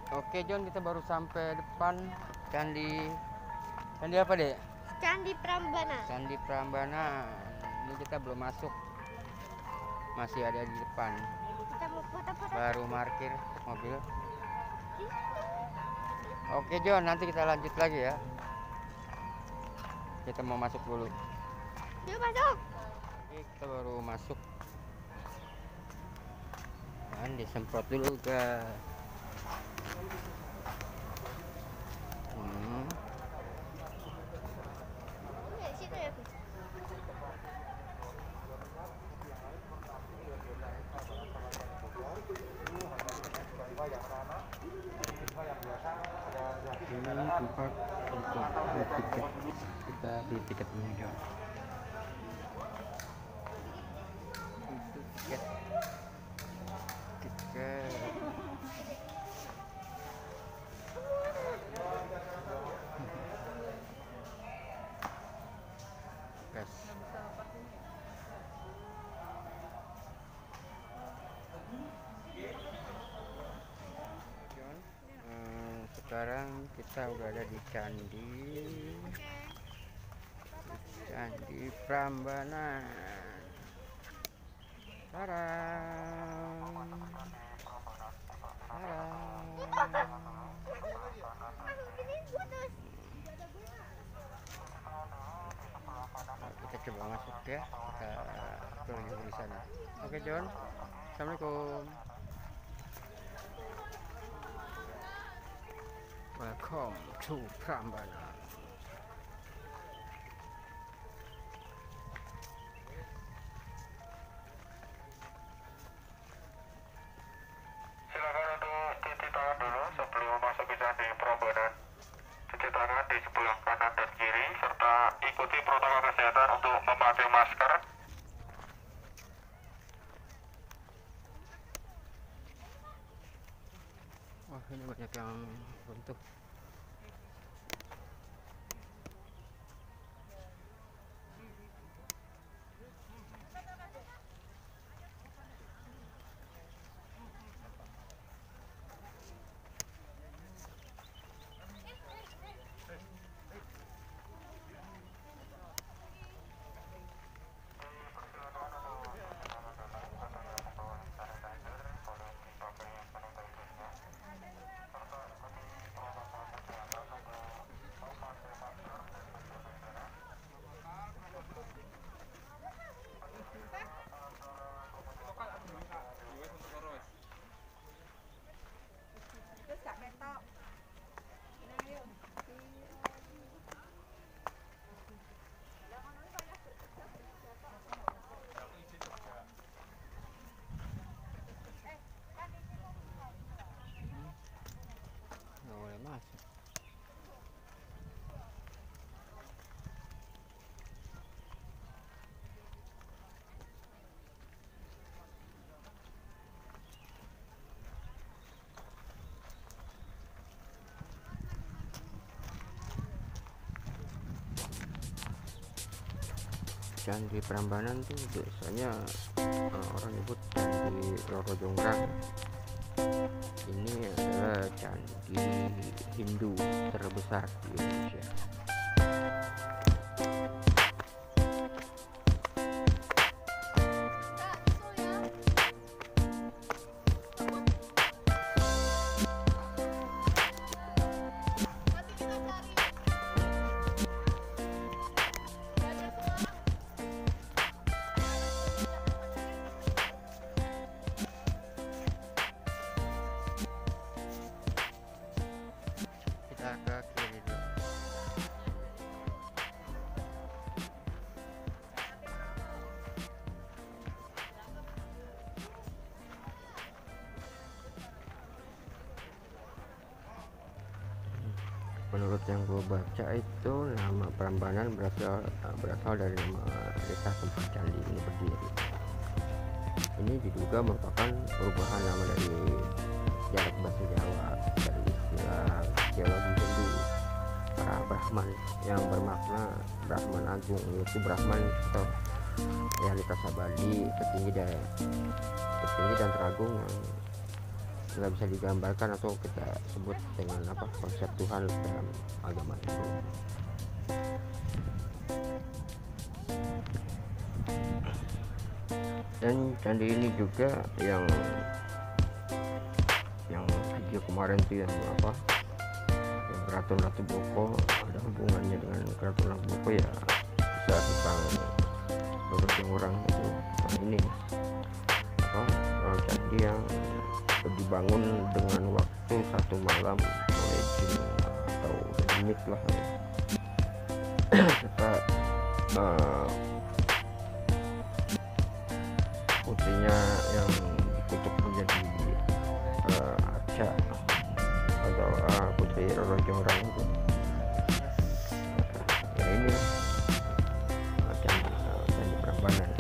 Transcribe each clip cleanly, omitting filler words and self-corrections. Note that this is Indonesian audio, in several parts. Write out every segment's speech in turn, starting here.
Oke John, kita baru sampai depan candi. Candi apa deh? Candi Prambanan. Candi Prambanan. Ini kita belum masuk, masih ada di depan. Kita mau foto-foto. Baru parkir mobil. Oke John, nanti kita lanjut lagi ya. Kita mau masuk dulu. Yuk masuk. Oke, kita baru masuk. Dan disemprot dulu guys. Situ ya, Gus. Ini tempat untuk beli tiket. Kita beli tiketnya John. Itu tiket. Gas. John, sekarang kita udah ada di Candi Prambanan. Tarang. Nah, kita coba masuk ya, kita turun di sana. Oke John, assalamualaikum. Welcome to Prambanan. Silakan untuk cuci tangan dulu sebelum masuk ke Candi Prambanan. Cuci tangan di sebelah kanan dan kiri serta ikuti protokol kesehatan untuk memakai masker. Wah, ini banyak yang runtuh. Nggak boleh masuk. Candi Prambanan tuh biasanya orang nyebut Candi Roro Jonggrang. Ini adalah candi Hindu terbesar di Indonesia. Kita ke kiri dulu. Menurut yang gue baca itu nama Prambanan berasal dari nama desa tempat candi ini berdiri. Ini diduga merupakan perubahan nama dari dialek bahasa Jawa dari istilah teologi Hindu para Brahman yang bermakna Brahman Agung, yaitu Brahman atau realitas abadi tertinggi dan teragung yang nggak bisa digambarkan atau kita sebut dengan apa konsep Tuhan dalam agama itu. Dan candi ini juga yang video kemarin tuh yang apa yang Keraton Ratu Boko, ada hubungannya dengan Keraton Ratu Boko ya, bisa tentang orang itu. Nah ini apa candi yang dibangun dengan waktu 1 malam oleh jin atau demit lah serta putrinya yang dikutuk menjadi arca atau putri Roro Jonggrang itu. Ya ini candi Prambanan.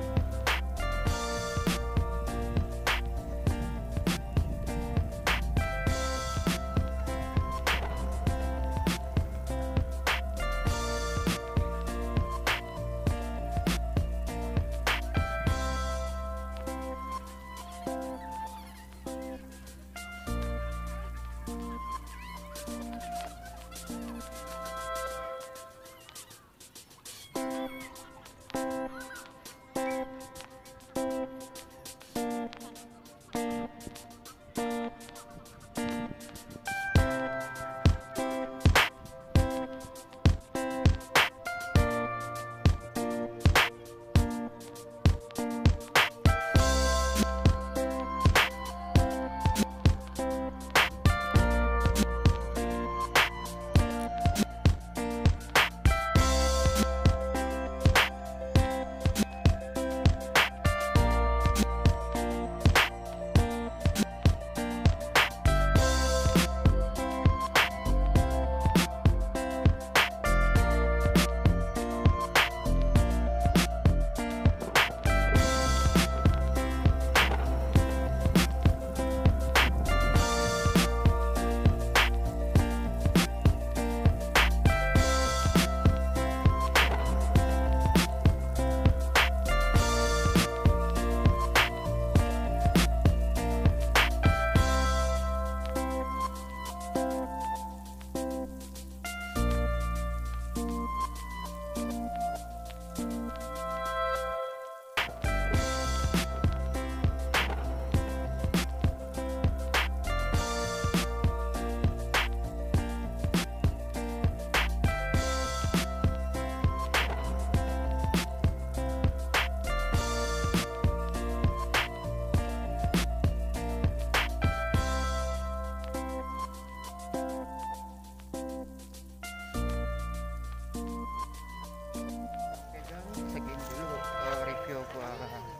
Segini dulu review gua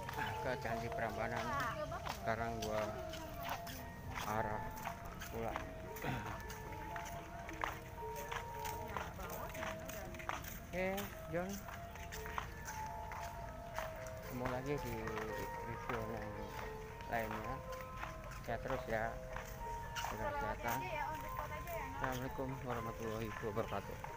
ke Candi Prambanan. Sekarang gua arah pulang. Oke, John, ketemu lagi di review yang lainnya. Sehat terus ya, jaga kesehatan. Assalamualaikum warahmatullahi wabarakatuh.